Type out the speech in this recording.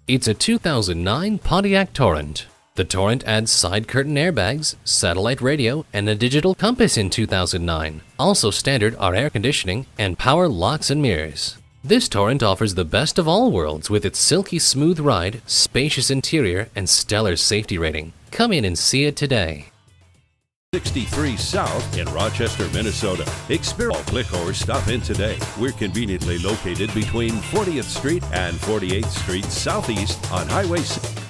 It's a 2009 Pontiac Torrent. The Torrent adds side curtain airbags, satellite radio, and a digital compass in 2009. Also standard are air conditioning and power locks and mirrors. This Torrent offers the best of all worlds with its silky smooth ride, spacious interior, and stellar safety rating. Come in and see it today. 63 South in Rochester, Minnesota. Experience, click or stop in today. We're conveniently located between 40th Street and 48th Street Southeast on Highway 6.